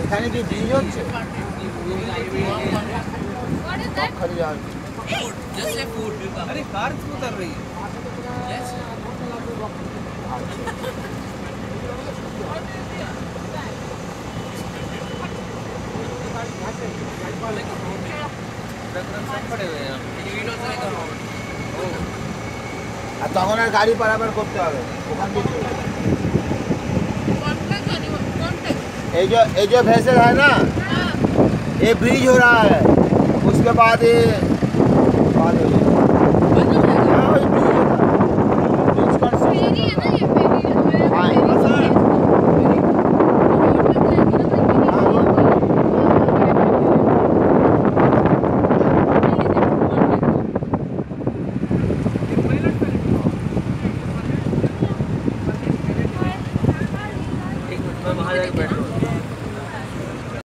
এখানে কি ব্রিজ হচ্ছে? खाली यार जैसे फूड अरे कार क्यों उतर रही है यस पड़े हुए हैं তখন আর গাড়ি পারাপার করতে হবে ওখান থেকে ये जो वेसल है ना ये ब्रिज हो रहा है उसके बाद ये वहाँ जाके बैठो